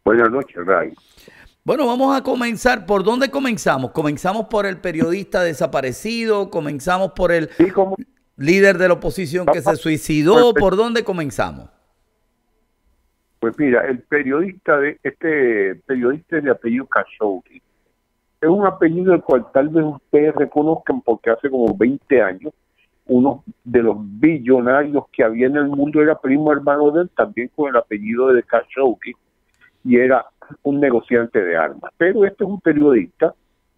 Buenas noches, Ray. Bueno, vamos a comenzar. ¿Por dónde comenzamos? ¿Comenzamos por el periodista desaparecido? ¿Comenzamos por el Sí, como líder de la oposición que se pues, suicidó? ¿Por dónde comenzamos? pues mira, el periodista periodista de apellido Khashoggi es un apellido el cual tal vez ustedes reconozcan porque hace como 20 años uno de los billonarios que había en el mundo era primo hermano de él, también con el apellido de Khashoggi, y era un negociante de armas. Pero este es un periodista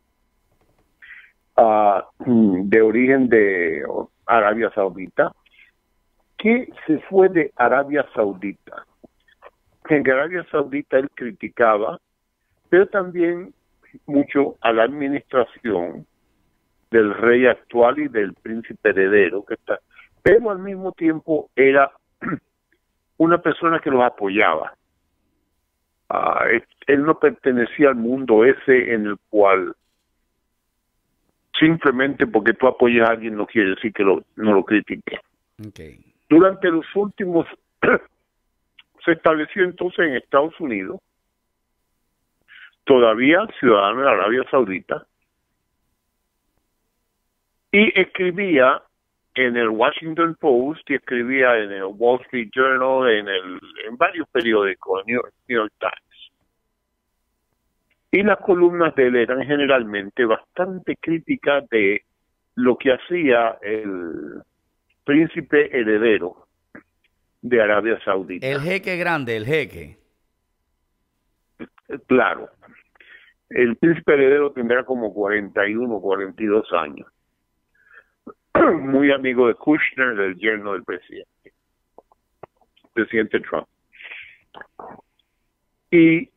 de origen de Arabia Saudita, que se fue de Arabia Saudita. En Arabia Saudita él criticaba, pero también mucho a la administración del rey actual y del príncipe heredero que está, pero al mismo tiempo era una persona que los apoyaba. Él no pertenecía al mundo ese en el cual simplemente porque tú apoyas a alguien no quiere decir que no lo critique. Okay. Durante los últimos se estableció entonces en Estados Unidos, todavía ciudadano de Arabia Saudita, y escribía en el Washington Post y escribía en el Wall Street Journal, en varios periódicos, New York Times. Y las columnas de él eran generalmente bastante críticas de lo que hacía el príncipe heredero de Arabia Saudita. El jeque grande, el jeque. Claro, el príncipe heredero tendrá como 41, 42 años. Muy amigo de Kushner, del yerno del presidente Trump. Y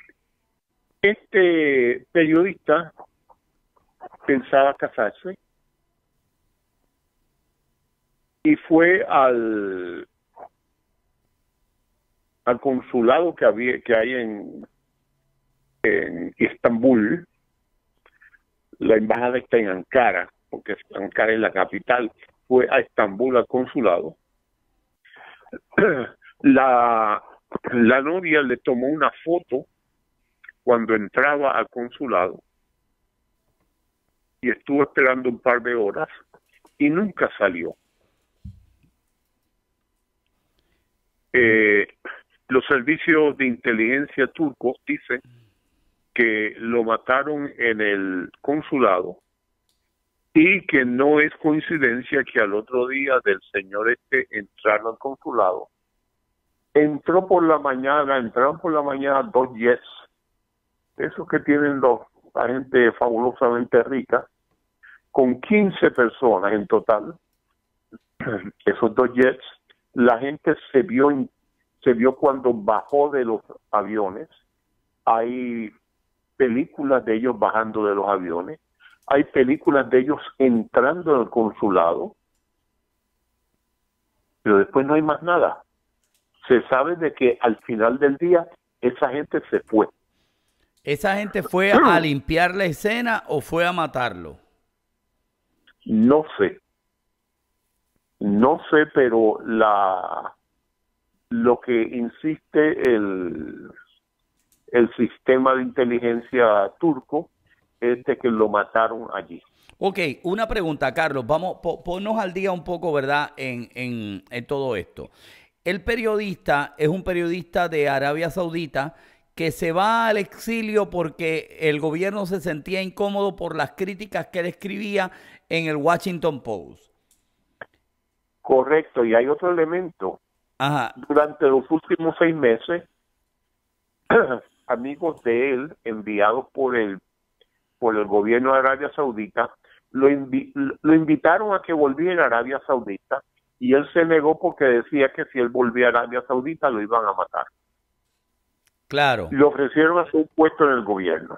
este periodista pensaba casarse y fue al consulado que hay en Estambul. La embajada está en Ankara, porque Ankara es la capital. Fue a Estambul al consulado. La novia le tomó una foto cuando entraba al consulado y estuvo esperando un par de horas y nunca salió. Los servicios de inteligencia turcos dicen que lo mataron en el consulado y que no es coincidencia que al otro día del señor entrar al consulado, entraron por la mañana 2 jets, esos que tienen la gente fabulosamente rica, con 15 personas en total. Esos 2 jets, la gente se vio cuando bajó de los aviones. Hay películas de ellos bajando de los aviones, hay películas de ellos entrando en el consulado, pero después no hay más nada. Se sabe de que al final del día esa gente se fue. ¿Esa gente fue a limpiar la escena o fue a matarlo? No sé, pero lo que insiste el sistema de inteligencia turco es de que lo mataron allí. Ok, una pregunta, Carlos. Vamos, ponnos al día un poco, ¿verdad?, en todo esto. El periodista es un periodista de Arabia Saudita que se va al exilio porque el gobierno se sentía incómodo por las críticas que él escribía en el Washington Post. Correcto, y hay otro elemento. Ajá. Durante los últimos 6 meses, amigos de él, enviados por el gobierno de Arabia Saudita, lo invitaron a que volviera a Arabia Saudita, y él se negó porque decía que si él volvía a Arabia Saudita lo iban a matar. Claro. Le ofrecieron a su puesto en el gobierno.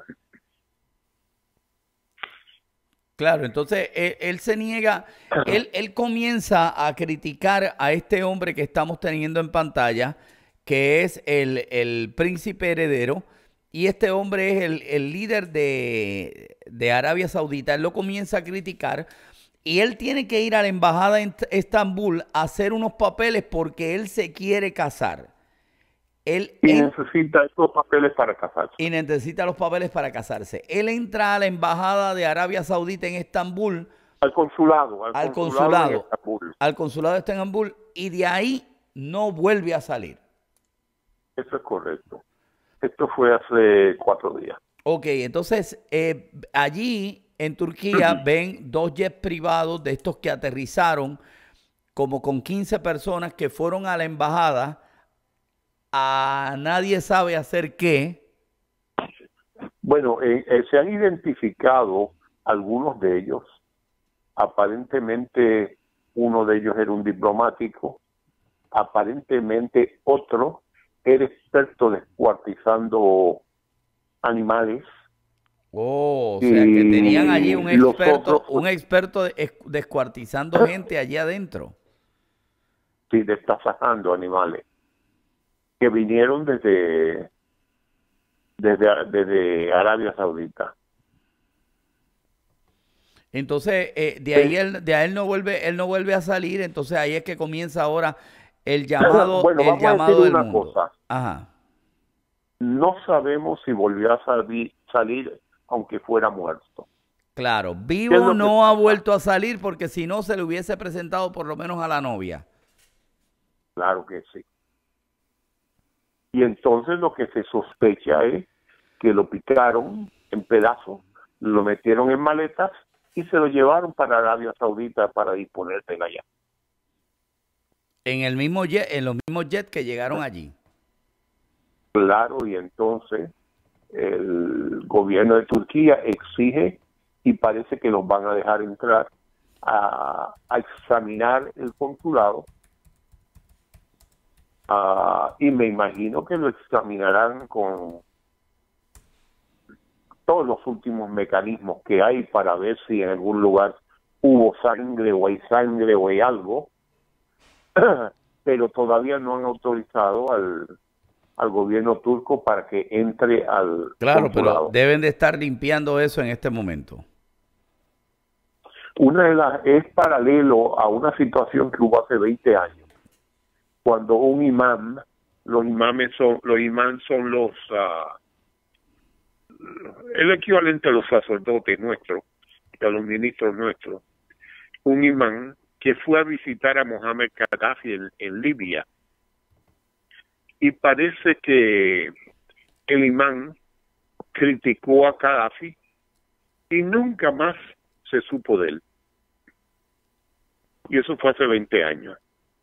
Claro, entonces él se niega, él comienza a criticar a este hombre que estamos teniendo en pantalla, que es el príncipe heredero, y este hombre es el líder de Arabia Saudita. Él lo comienza a criticar y él tiene que ir a la embajada en Estambul a hacer unos papeles porque él se quiere casar. Y necesita estos papeles para casarse. Y necesita los papeles para casarse. Él entra a la embajada de Arabia Saudita en Estambul. Al consulado en Estambul. Al consulado de Estambul, y de ahí no vuelve a salir. Eso es correcto. Esto fue hace 4 días. Ok, entonces allí en Turquía ven 2 jets privados de estos que aterrizaron como con 15 personas que fueron a la embajada a nadie sabe hacer qué. Bueno, se han identificado algunos de ellos. Aparentemente uno de ellos era un diplomático. Aparentemente otro era experto descuartizando animales. Oh, o sea que tenían allí un experto descuartizando gente allí adentro. Sí, destasajando animales que vinieron desde Arabia Saudita. Entonces, de ahí él no vuelve a salir. Entonces ahí es que comienza ahora el llamado, bueno, el vamos llamado a decir del una mundo. cosa. Ajá. No sabemos si volvió a salir aunque fuera muerto. Claro, vivo no ha vuelto a salir, porque si no se le hubiese presentado por lo menos a la novia. Claro que sí. Y entonces lo que se sospecha es que lo picaron en pedazos, lo metieron en maletas y se lo llevaron para Arabia Saudita para disponer de allá. En los mismos jets que llegaron allí. Claro, y entonces el gobierno de Turquía exige y parece que los van a dejar entrar a examinar el consulado. Y me imagino que lo examinarán con todos los últimos mecanismos que hay para ver si en algún lugar hubo sangre o hay algo, pero todavía no han autorizado al gobierno turco para que entre al Claro, consulado. pero deben de estar limpiando eso en este momento. Es paralelo a una situación que hubo hace 20 años. Cuando un imán, los imams son el equivalente a los sacerdotes nuestros, a los ministros nuestros, un imán que fue a visitar a Mohamed Gaddafi en Libia. Y parece que el imán criticó a Gaddafi y nunca más se supo de él. Y eso fue hace 20 años.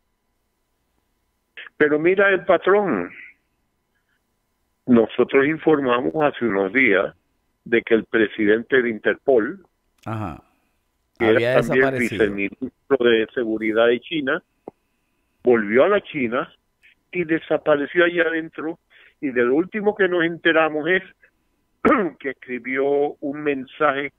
Pero mira el patrón. Nosotros informamos hace unos días de que el presidente de Interpol, que era también viceministro de Seguridad de China, volvió a la China y desapareció allá adentro. Y de lo último que nos enteramos es que escribió un mensaje,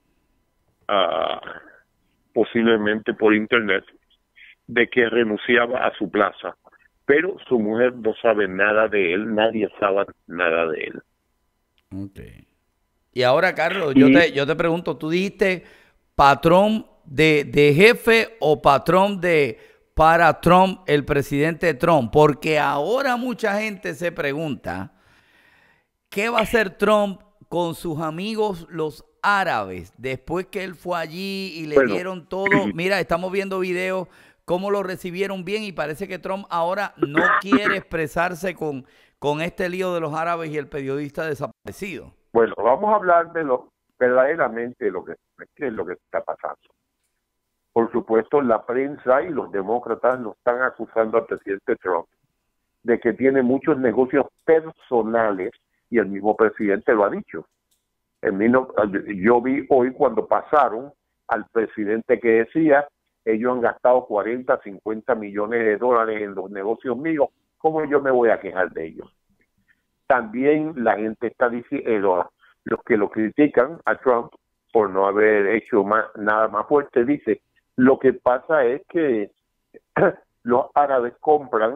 posiblemente por internet, de que renunciaba a su plaza. Pero su mujer no sabe nada de él, nadie sabe nada de él. Okay. Y ahora, Carlos, yo te pregunto, ¿tú dijiste patrón de jefe o patrón para Trump, el presidente Trump? Porque ahora mucha gente se pregunta, ¿qué va a hacer Trump con sus amigos los árabes después que él fue allí y le dieron todo? Mira, estamos viendo videos cómo lo recibieron bien y parece que Trump ahora no quiere expresarse con este lío de los árabes y el periodista desaparecido. Bueno, vamos a hablar de verdaderamente qué es lo que está pasando. Por supuesto, la prensa y los demócratas lo están acusando al presidente Trump de que tiene muchos negocios personales, y el mismo presidente lo ha dicho. Yo vi hoy cuando pasaron al presidente que decía: ellos han gastado 40, 50 millones de dólares en los negocios míos, ¿cómo yo me voy a quejar de ellos? También la gente está diciendo, los que lo critican a Trump por no haber hecho nada más fuerte, dice, lo que pasa es que los árabes compran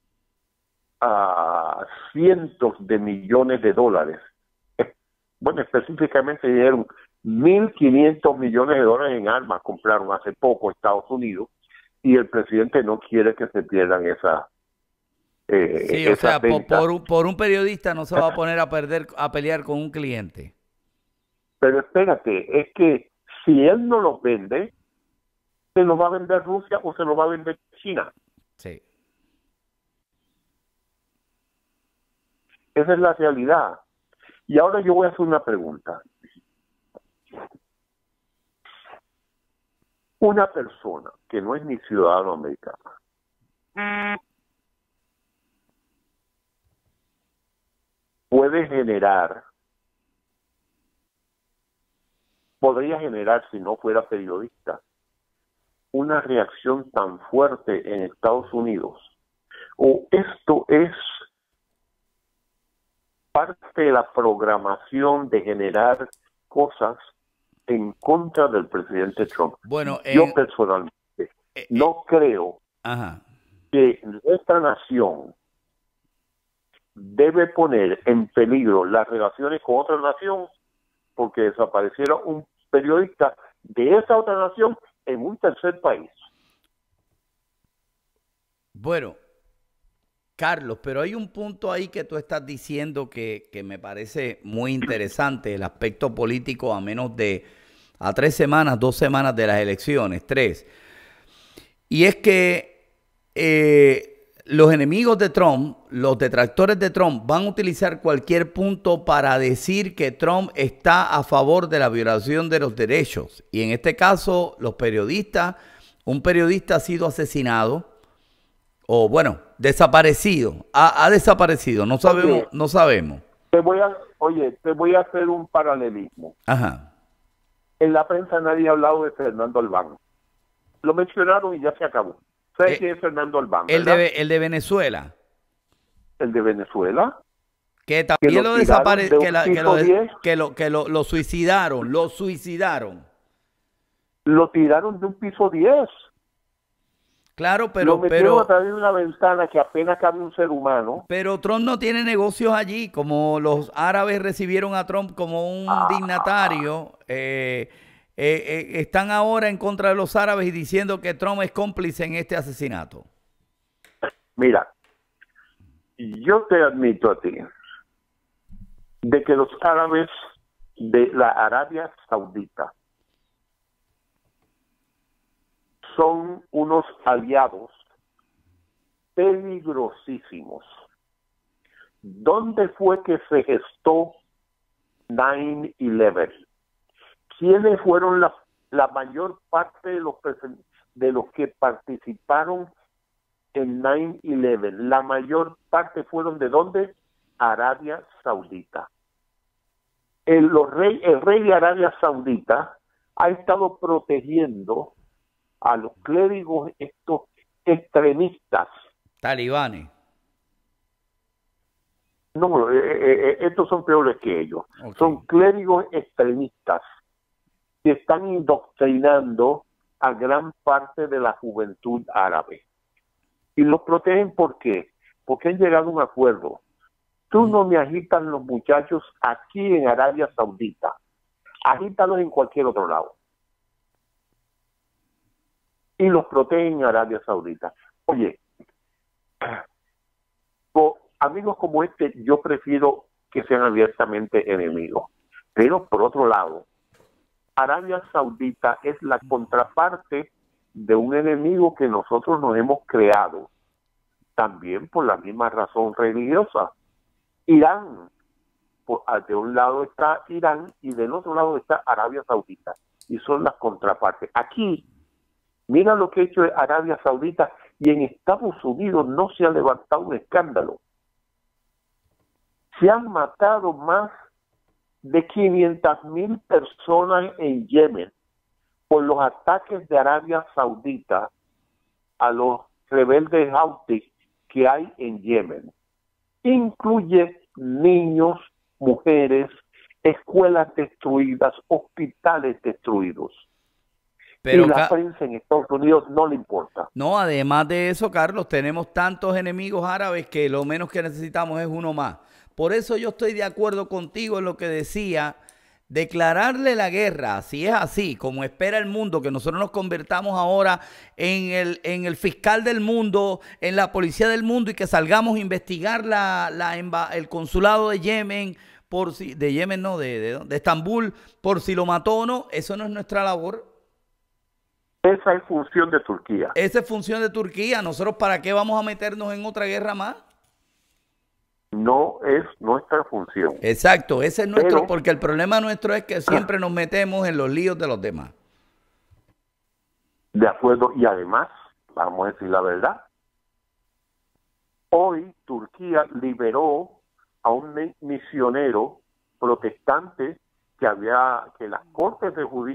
a cientos de millones de dólares. Bueno, específicamente dijeron 1.500 millones de dólares en armas compraron hace poco Estados Unidos, y el presidente no quiere que se pierdan Sí, o esas sea, ventas. por un periodista no se va a poner a pelear con un cliente. Pero espérate, es que si él no los vende, se los va a vender Rusia o se los va a vender China. Sí. Esa es la realidad. Y ahora yo voy a hacer una pregunta. Una persona que no es ni ciudadano americano, podría generar, si no fuera periodista, una reacción tan fuerte en Estados Unidos. O esto es parte de la programación de generar cosas en contra del presidente Trump. Bueno, Yo personalmente no creo ajá. que nuestra nación debe poner en peligro las relaciones con otra nación porque desapareciera un periodista de esa otra nación en un tercer país. Bueno, Carlos, pero hay un punto ahí que tú estás diciendo que me parece muy interesante, el aspecto político a 3 semanas, 2 semanas de las elecciones, 3. Y es que los enemigos de Trump, los detractores de Trump, van a utilizar cualquier punto para decir que Trump está a favor de la violación de los derechos. Y en este caso, los periodistas, un periodista ha sido asesinado, o bueno, desaparecido, ha desaparecido, no sabemos, Oye, no sabemos. te voy a hacer un paralelismo. Ajá. En la prensa nadie ha hablado de Fernando Albán. Lo mencionaron y ya se acabó. ¿Sabes quién es Fernando Albán, verdad? El de Venezuela. El de Venezuela. Que también lo desaparecieron, que lo suicidaron, Lo tiraron de un piso 10. Claro, lo metieron a través de una ventana que apenas cabe un ser humano. Pero Trump no tiene negocios allí, como los árabes recibieron a Trump como un dignatario. Están ahora en contra de los árabes y diciendo que Trump es cómplice en este asesinato. Mira, yo te admito a ti de que los árabes de la Arabia Saudita son unos aliados peligrosísimos. ¿Dónde fue que se gestó 9/11? ¿Quiénes fueron la mayor parte de los que participaron en 9/11? La mayor parte fueron ¿de dónde? Arabia Saudita. El rey de Arabia Saudita ha estado protegiendo a los clérigos estos extremistas. Talibanes. No, estos son peores que ellos. Okay. Son clérigos extremistas que están indoctrinando a gran parte de la juventud árabe. Y los protegen ¿por qué? Porque han llegado a un acuerdo. Tú no me agitas los muchachos aquí en Arabia Saudita. Agítalos en cualquier otro lado. Y los protegen en Arabia Saudita. Oye, amigos como este, yo prefiero que sean abiertamente enemigos. Pero por otro lado, Arabia Saudita es la contraparte de un enemigo que nosotros nos hemos creado, también por la misma razón religiosa. Irán, de un lado está Irán y del otro lado está Arabia Saudita, y son las contrapartes. Aquí, mira lo que ha hecho Arabia Saudita, y en Estados Unidos no se ha levantado un escándalo. Se han matado más de 500,000 personas en Yemen por los ataques de Arabia Saudita a los rebeldes Houthis que hay en Yemen. Incluye niños, mujeres, escuelas destruidas, hospitales destruidos. Pero y la prensa en Estados Unidos no le importa. No, además de eso, Carlos, tenemos tantos enemigos árabes que lo menos que necesitamos es uno más. Por eso yo estoy de acuerdo contigo en lo que decía declararle la guerra, si es así, como espera el mundo, que nosotros nos convertamos ahora en el fiscal del mundo, en la policía del mundo y que salgamos a investigar el consulado de Yemen, por si, de Yemen no, de Estambul, por si lo mató o no, eso no es nuestra labor. Esa es función de Turquía. Esa es función de Turquía. ¿Nosotros para qué vamos a meternos en otra guerra más? No es nuestra función. Exacto, ese es nuestro, porque el problema nuestro es que siempre nos metemos en los líos de los demás. De acuerdo, y además, vamos a decir la verdad, hoy Turquía liberó a un misionero protestante que las cortes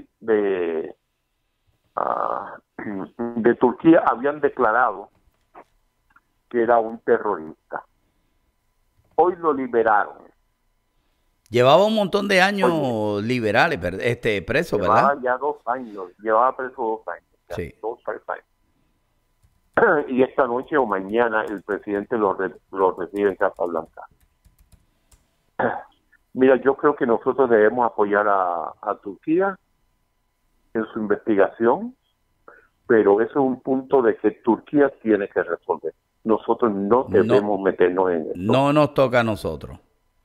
de Turquía habían declarado que era un terrorista. Hoy lo liberaron. Llevaba un montón de años liberales, preso, llevaba ¿verdad? Ya 2 años, llevaba preso 2 años. Sí. 2, 3 años. Y esta noche o mañana el presidente lo recibe en Casa Blanca. Mira, yo creo que nosotros debemos apoyar a Turquía en su investigación, pero eso es un punto de que Turquía tiene que resolver. Nosotros no debemos meternos en esto. No nos toca a nosotros.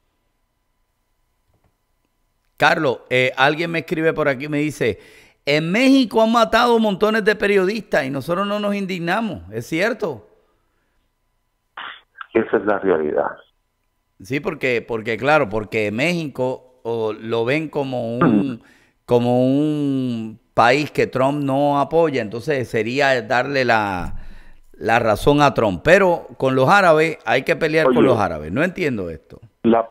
Carlos, alguien me escribe por aquí, me dice, en México han matado montones de periodistas y nosotros no nos indignamos, ¿es cierto? Esa es la realidad. Sí, porque México lo ven como un país que Trump no apoya, entonces sería darle la razón a Trump. Pero con los árabes hay que pelear con los árabes. No entiendo esto.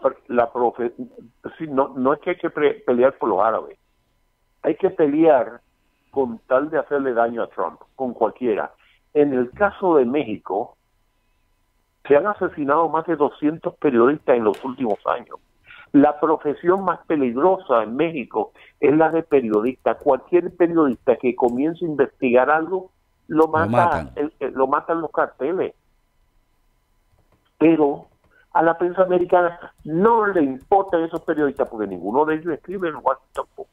Sí, no es que hay que pelear por los árabes. Hay que pelear con tal de hacerle daño a Trump, con cualquiera. En el caso de México, se han asesinado más de 200 periodistas en los últimos años. La profesión más peligrosa en México es la de periodista. Cualquier periodista que comience a investigar algo, lo matan los carteles. Pero a la prensa americana no le importan esos periodistas porque ninguno de ellos escribe en el Washington Post.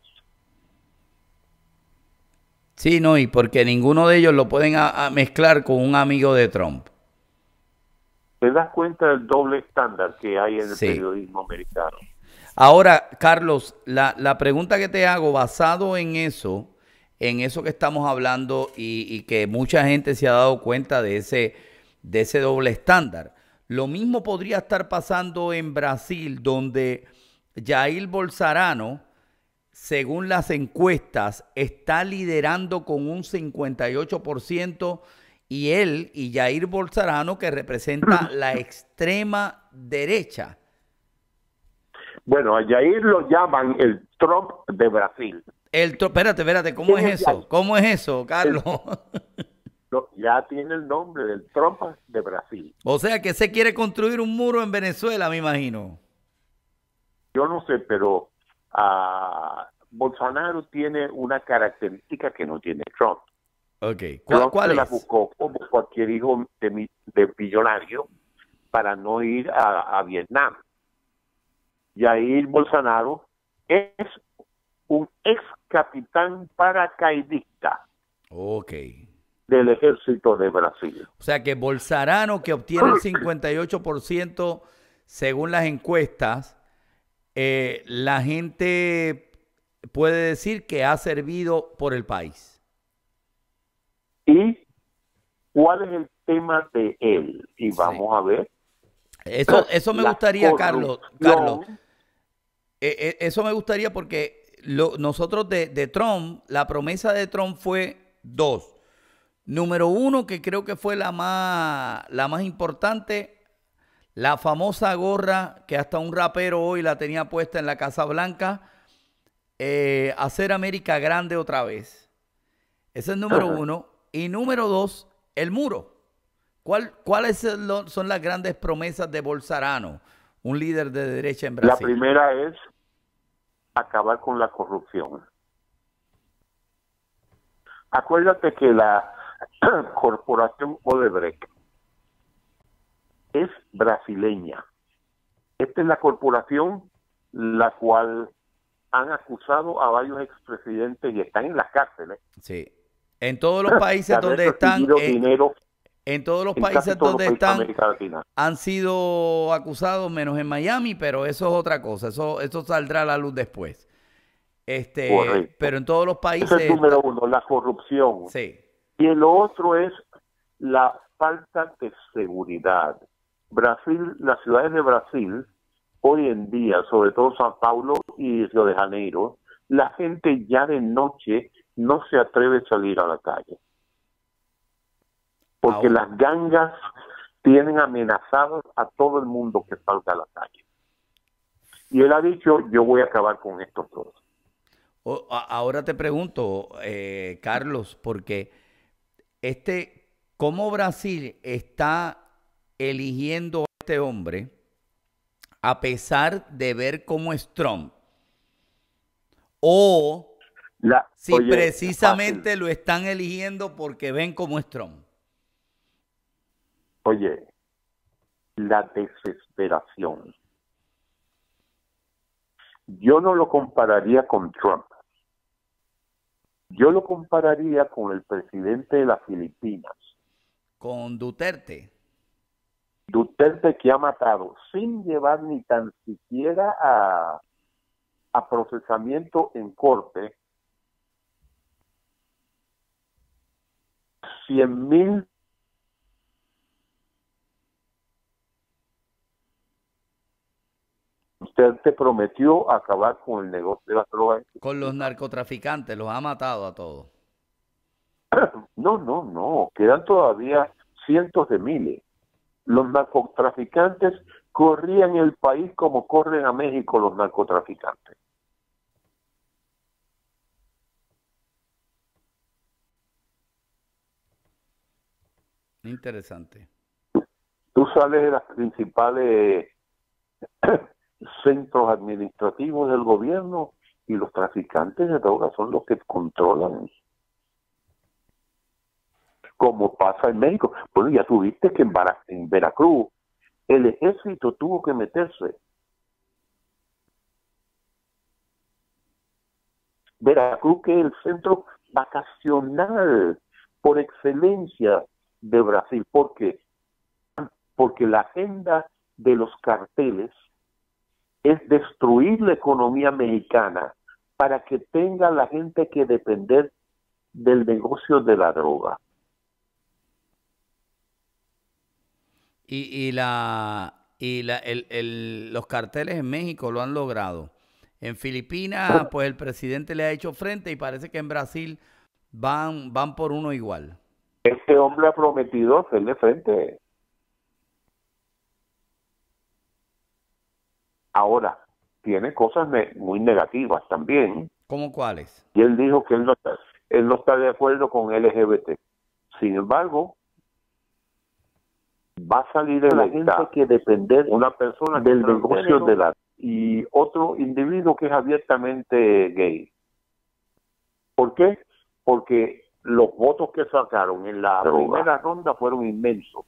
Sí, no, y porque ninguno de ellos lo pueden mezclar con un amigo de Trump. ¿Te das cuenta del doble estándar que hay en el periodismo americano? Ahora, Carlos, la pregunta que te hago, basado en eso que estamos hablando y que mucha gente se ha dado cuenta de ese doble estándar. Lo mismo podría estar pasando en Brasil, donde Jair Bolsonaro, según las encuestas, está liderando con un 58%, y Jair Bolsonaro, que representa la extrema derecha. Bueno, a Jair lo llaman el Trump de Brasil. Espérate, ¿cómo es eso? ¿Cómo es eso, Carlos? Ya tiene el nombre del Trump de Brasil. O sea que se quiere construir un muro en Venezuela, me imagino. Yo no sé, pero Bolsonaro tiene una característica que no tiene Trump. Okay. ¿Cuál es? La buscó como cualquier hijo de millonario para no ir a Vietnam. Jair Bolsonaro es un ex capitán paracaidista del ejército de Brasil. O sea que Bolsonaro, que obtiene el 58% según las encuestas, la gente puede decir que ha servido por el país. ¿Y cuál es el tema de él? Y vamos a ver. Eso me gustaría, Carlos. Eso me gustaría porque nosotros de Trump, la promesa de Trump fue 2. Número 1, que creo que fue la más importante, la famosa gorra que hasta un rapero hoy la tenía puesta en la Casa Blanca, hacer América grande otra vez. Ese es número 1. Y número 2, el muro. ¿Cuáles son las grandes promesas de Bolsonaro, un líder de derecha en Brasil? La primera es acabar con la corrupción. Acuérdate que la corporación Odebrecht es brasileña. Esta es la corporación la cual han acusado a varios expresidentes y están en las cárceles. Sí. En todos los países donde están, dinero en todos los en países donde están, América Latina. han sido acusados, menos en Miami, pero eso es otra cosa. Eso saldrá a la luz después. Correcto. Pero en todos los países. Ese es el número uno, la corrupción. Sí. Y el otro es la falta de seguridad. Brasil, las ciudades de Brasil, hoy en día, sobre todo Sao Paulo y Río de Janeiro, la gente ya de noche no se atreve a salir a la calle. Porque las gangas tienen amenazados a todo el mundo que salga a la calle. Y él ha dicho, yo voy a acabar con estos dos. Ahora te pregunto, Carlos, porque ¿cómo Brasil está eligiendo a este hombre a pesar de ver cómo es Trump? O si precisamente lo están eligiendo porque ven cómo es Trump. Oye, la desesperación. Yo no lo compararía con Trump. Yo lo compararía con el presidente de las Filipinas. Con Duterte. Duterte, que ha matado sin llevar ni tan siquiera a procesamiento en corte 100,000 Usted te prometió acabar con el negocio de las drogas. Con los narcotraficantes, los ha matado a todos. No. Quedan todavía cientos de miles. Los narcotraficantes corrían el país como corren a México los narcotraficantes. Interesante. Tú sales de las principales centros administrativos del gobierno y los traficantes de drogas son los que controlan. Como pasa en México. Bueno, ya tuviste que en Veracruz el ejército tuvo que meterse. Veracruz, que es el centro vacacional por excelencia de Brasil. ¿Por qué? Porque la agenda de los carteles es destruir la economía mexicana para que tenga la gente que depender del negocio de la droga. Los carteles en México lo han logrado. En Filipinas, pues el presidente le ha hecho frente y parece que en Brasil van por uno igual. Este hombre ha prometido hacerle frente. Ahora, tiene cosas muy negativas también. ¿Cómo cuáles? Y él dijo que él no está de acuerdo con LGBT. Sin embargo, va a salir de la gente que depender una persona del negocio de la y otro individuo que es abiertamente gay. ¿Por qué? Porque los votos que sacaron en la primera ronda fueron inmensos.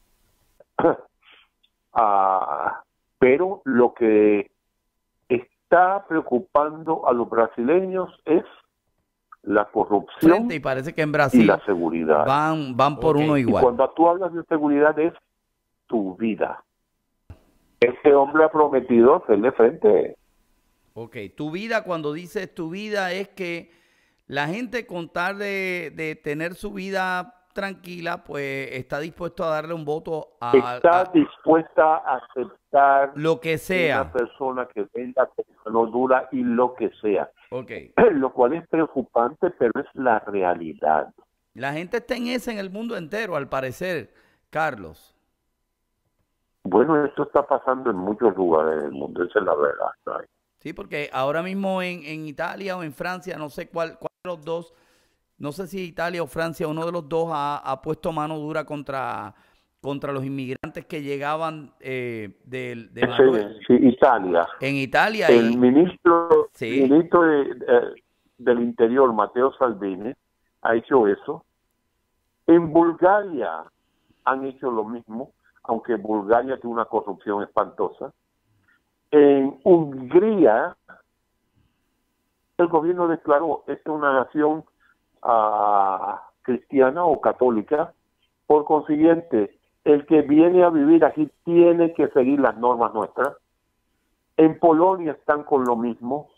Pero lo que está preocupando a los brasileños es la corrupción y parece que en Brasil y la seguridad. Van por uno igual. Y cuando tú hablas de seguridad es tu vida. Este hombre ha prometido hacerle frente. Ok, tu vida, cuando dices tu vida, es que la gente con tal de tener su vida tranquila, pues está dispuesto a darle un voto dispuesta a aceptar lo que sea, una persona que tenga no dura y lo que sea. Okay. Lo cual es preocupante, pero es la realidad. La gente está en el mundo entero, al parecer, Carlos. Bueno, esto está pasando en muchos lugares del mundo, esa es la verdad. ¿Sabes? Sí, porque ahora mismo en Italia o en Francia, no sé cuál de los dos, no sé si Italia o Francia, uno de los dos ha puesto mano dura contra los inmigrantes que llegaban de Marruecos. Sí, Italia. En Italia. El ministro del Interior, Matteo Salvini, ha hecho eso. En Bulgaria han hecho lo mismo, aunque Bulgaria tiene una corrupción espantosa. En Hungría el gobierno declaró esta una nación cristiana o católica. Por consiguiente, el que viene a vivir aquí tiene que seguir las normas nuestras. En Polonia están con lo mismo.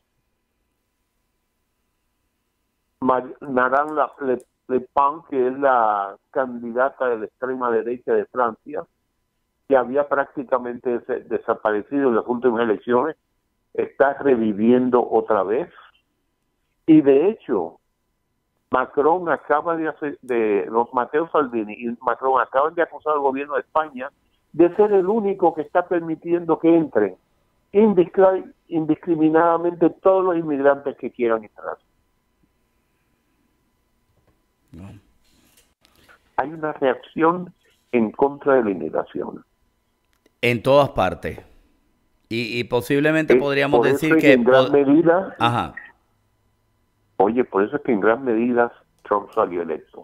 Marine Le Pen, que es la candidata de la extrema derecha de Francia, que había prácticamente desaparecido en las últimas elecciones, está reviviendo otra vez. Y de hecho, Macron acaba Matteo Salvini y Macron acaban de acusar al gobierno de España de ser el único que está permitiendo que entren indiscriminadamente todos los inmigrantes que quieran entrar. No. Hay una reacción en contra de la inmigración. En todas partes. Y posiblemente podríamos decir que en gran medida... Ajá. Oye, por eso es que en gran medida Trump salió electo.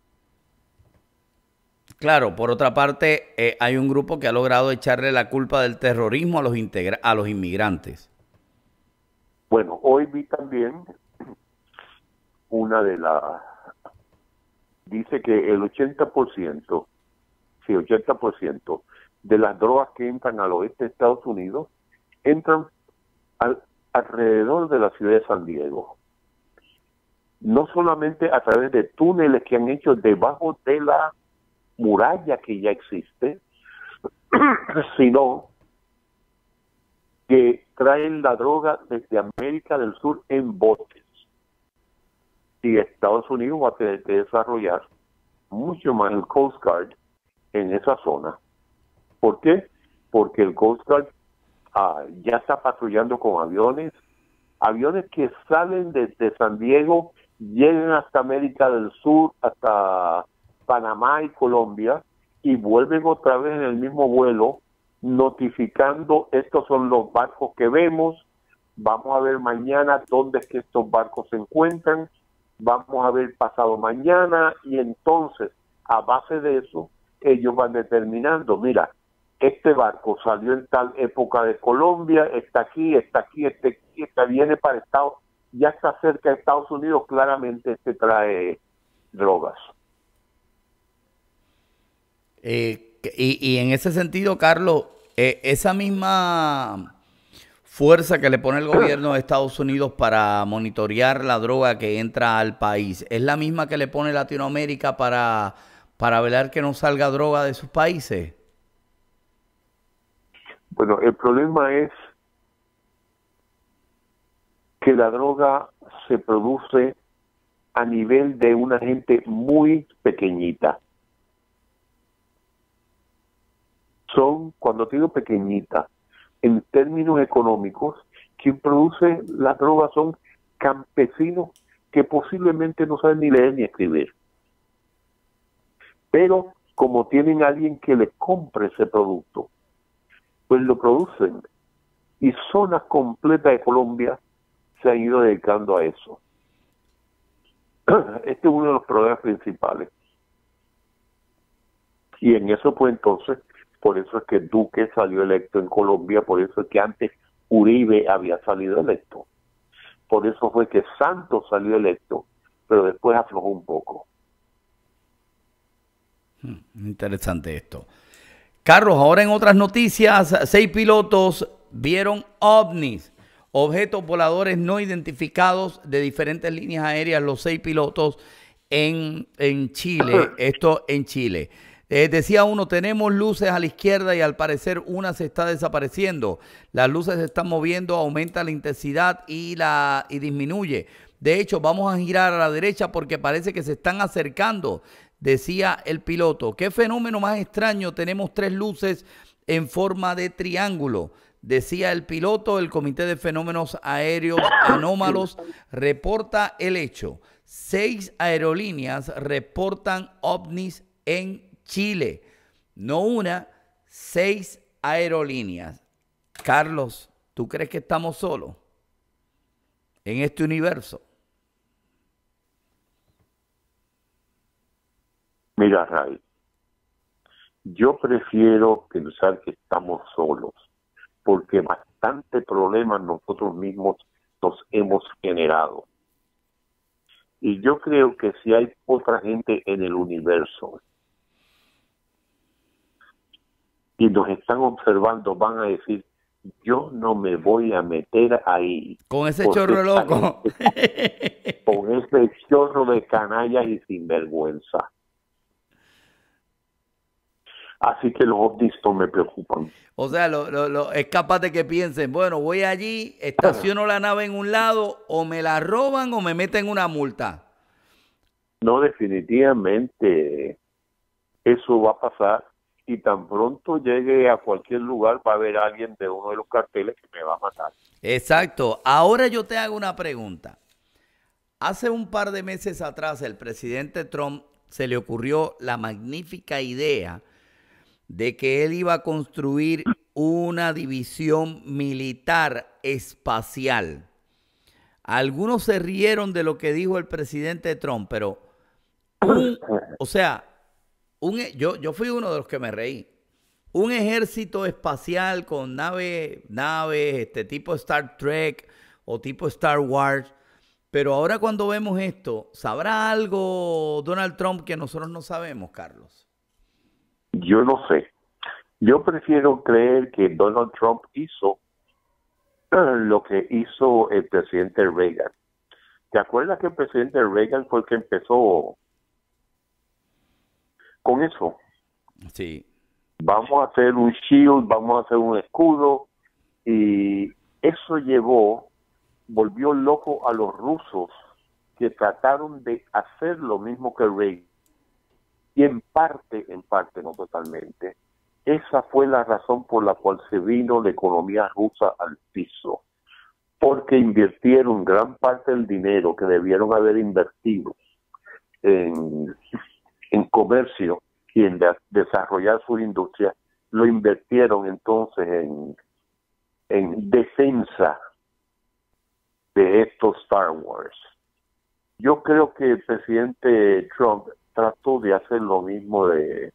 Claro, por otra parte, hay un grupo que ha logrado echarle la culpa del terrorismo a los inmigrantes. Bueno, hoy vi también una de las... Dice que el 80%, sí, 80% de las drogas que entran al oeste de Estados Unidos entran alrededor de la ciudad de San Diego. No solamente a través de túneles que han hecho debajo de la muralla que ya existe, sino que traen la droga desde América del Sur en botes. Y Estados Unidos va a tener que desarrollar mucho más el Coast Guard en esa zona. ¿Por qué? Porque el Coast Guard ya está patrullando con aviones que salen desde San Diego, llegan hasta América del Sur, hasta Panamá y Colombia, y vuelven otra vez en el mismo vuelo, notificando: estos son los barcos que vemos, vamos a ver mañana dónde es que estos barcos se encuentran, vamos a ver pasado mañana, y entonces, a base de eso, ellos van determinando: mira, este barco salió en tal época de Colombia, está aquí, viene para Estados, ya está cerca de Estados Unidos, claramente trae drogas. Y en ese sentido, Carlos, esa misma fuerza que le pone el gobierno de Estados Unidos para monitorear la droga que entra al país, ¿es la misma que le pone Latinoamérica para velar que no salga droga de sus países? Bueno, el problema es que la droga se produce a nivel de una gente muy pequeñita. Cuando digo pequeñita, en términos económicos, quien produce la droga son campesinos que posiblemente no saben ni leer ni escribir. Pero como tienen a alguien que les compre ese producto, pues lo producen. Y zonas completas de Colombia se han ido dedicando a eso. Este es uno de los problemas principales. Y en eso, pues entonces, por eso es que Duque salió electo en Colombia, por eso es que antes Uribe había salido electo. Por eso fue que Santos salió electo, pero después aflojó un poco. Interesante esto. Carlos, ahora en otras noticias, 6 pilotos vieron ovnis, objetos voladores no identificados de diferentes líneas aéreas, los 6 pilotos en Chile, esto en Chile. Decía uno, tenemos luces a la izquierda y al parecer una se está desapareciendo. Las luces se están moviendo, aumenta la intensidad y disminuye. De hecho, vamos a girar a la derecha porque parece que se están acercando, decía el piloto. ¿Qué fenómeno más extraño? Tenemos 3 luces en forma de triángulo, decía el piloto. El Comité de Fenómenos Aéreos Anómalos reporta el hecho. 6 aerolíneas reportan ovnis en Chile. No una, 6 aerolíneas. Carlos, ¿tú crees que estamos solos en este universo? Mira, Ray, yo prefiero pensar que estamos solos, porque bastante problemas nosotros mismos nos hemos generado. Y yo creo que si hay otra gente en el universo y nos están observando, van a decir, yo no me voy a meter ahí. Con ese chorro loco. Con ese chorro de canallas y sinvergüenza. Así que los ovnis no me preocupan. O sea, es capaz de que piensen, bueno, voy allí, estaciono la nave en un lado, o me la roban o me meten una multa. No, definitivamente eso va a pasar. Y tan pronto llegue a cualquier lugar va a haber alguien de uno de los carteles que me va a matar. Exacto. Ahora yo te hago una pregunta. Hace un par de meses atrás el presidente Trump se le ocurrió la magnífica idea de que él iba a construir una división militar espacial. Algunos se rieron de lo que dijo el presidente Trump, pero yo fui uno de los que me reí. Un ejército espacial con naves, tipo Star Trek o tipo Star Wars. Pero ahora cuando vemos esto, ¿sabrá algo Donald Trump que nosotros no sabemos, Carlos? Yo no sé. Yo prefiero creer que Donald Trump hizo lo que hizo el presidente Reagan. ¿Te acuerdas que el presidente Reagan fue el que empezó con eso? Sí. Vamos a hacer un shield, vamos a hacer un escudo, y eso volvió loco a los rusos, que trataron de hacer lo mismo que Reagan. Y en parte, no totalmente. Esa fue la razón por la cual se vino la economía rusa al piso. Porque invirtieron gran parte del dinero que debieron haber invertido en comercio y en desarrollar su industria, lo invirtieron entonces en defensa de estos Star Wars. Yo creo que el presidente Trump trató de hacer lo mismo de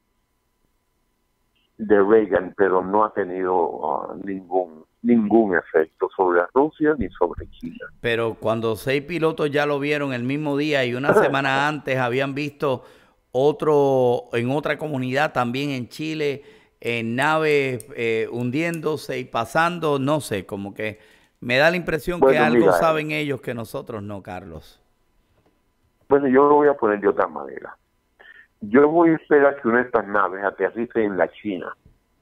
Reagan, pero no ha tenido ningún efecto sobre Rusia ni sobre China. Pero cuando 6 pilotos ya lo vieron el mismo día y una semana antes habían visto otro en otra comunidad también en Chile, en naves hundiéndose y pasando, no sé, como que me da la impresión que algo saben ellos que nosotros no, Carlos. Bueno, yo lo voy a poner de otra manera. Yo voy a esperar que una de estas naves aterrice en la China.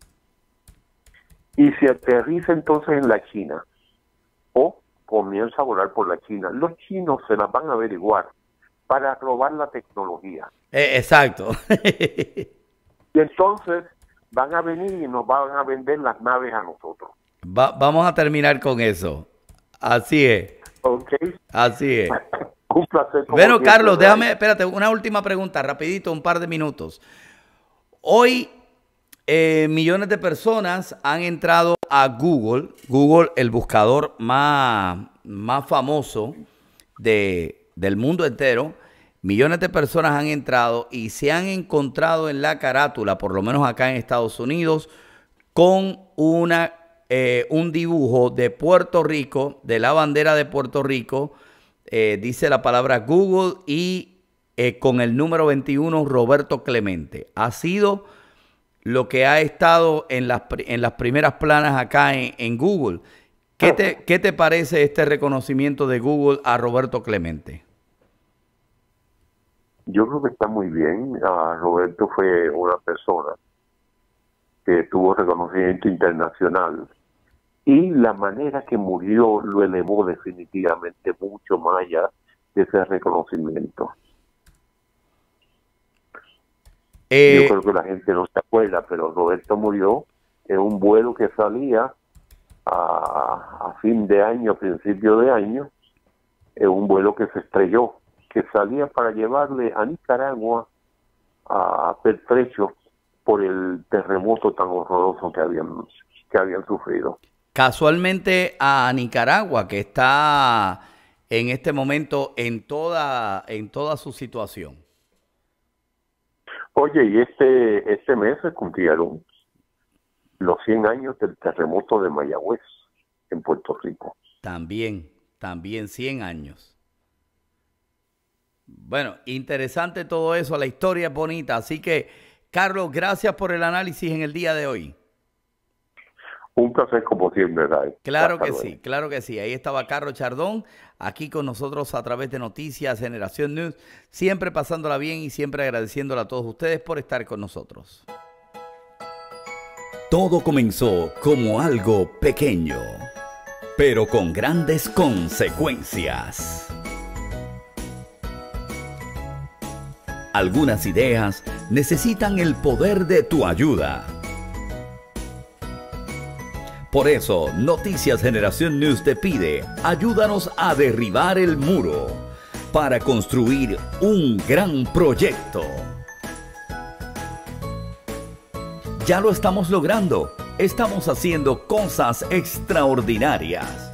Y si aterriza entonces en la China, o comienza a volar por la China, los chinos se las van a averiguar para robar la tecnología. Exacto. Y entonces van a venir y nos van a vender las naves a nosotros. Vamos a terminar con eso. Así es. Ok. Así es. Un placer. Bueno, Carlos, déjame, espérate, una última pregunta, rapidito, un par de minutos. Hoy millones de personas han entrado a Google, el buscador más famoso del mundo entero. Millones de personas han entrado y se han encontrado en la carátula, por lo menos acá en Estados Unidos, con un dibujo de Puerto Rico, de la bandera de Puerto Rico. Dice la palabra Google y con el número 21 Roberto Clemente. Ha sido lo que ha estado en las primeras planas acá en Google. ¿Qué te parece este reconocimiento de Google a Roberto Clemente? Yo creo que está muy bien. Roberto fue una persona que tuvo reconocimiento internacional. Y la manera que murió lo elevó definitivamente mucho más allá de ese reconocimiento. Yo creo que la gente no se acuerda, pero Roberto murió en un vuelo que salía a fin de año, a principio de año, en un vuelo que se estrelló, que salía para llevarle a Nicaragua a pertrecho por el terremoto tan horroroso que habían sufrido. Casualmente a Nicaragua, que está en este momento en toda su situación. Oye, y este mes se cumplieron los 100 años del terremoto de Mayagüez en Puerto Rico. También. también 100 años. Bueno, interesante todo eso, la historia es bonita. Así que, Carlos, gracias por el análisis en el día de hoy. Un placer como siempre, Ray. Claro que sí, claro que sí. Ahí estaba Carlos Chardón, aquí con nosotros a través de Noticias Generación News, siempre pasándola bien y siempre agradeciéndole a todos ustedes por estar con nosotros. Todo comenzó como algo pequeño, pero con grandes consecuencias. Algunas ideas necesitan el poder de tu ayuda. Por eso, Noticias Generación News te pide, ayúdanos a derribar el muro para construir un gran proyecto. Ya lo estamos logrando. Estamos haciendo cosas extraordinarias.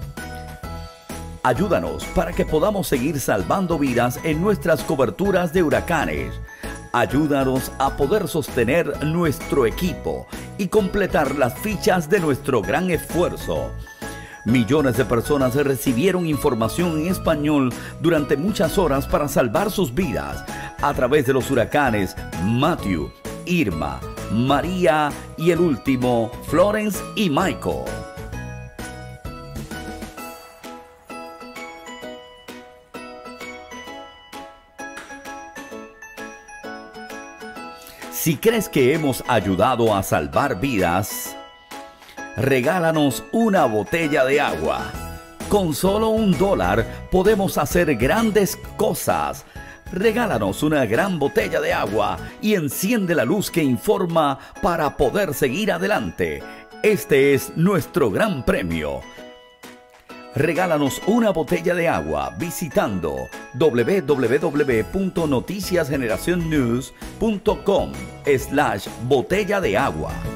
Ayúdanos para que podamos seguir salvando vidas en nuestras coberturas de huracanes. Ayúdanos a poder sostener nuestro equipo y completar las fichas de nuestro gran esfuerzo. Millones de personas recibieron información en español durante muchas horas para salvar sus vidas a través de los huracanes Matthew, Irma, María y el último, Florence y Michael. Si crees que hemos ayudado a salvar vidas, regálanos una botella de agua. Con solo $1 podemos hacer grandes cosas. Regálanos una gran botella de agua y enciende la luz que informa para poder seguir adelante. Este es nuestro gran premio. Regálanos una botella de agua visitando www.noticiasgeneracionnews.com/botella de agua.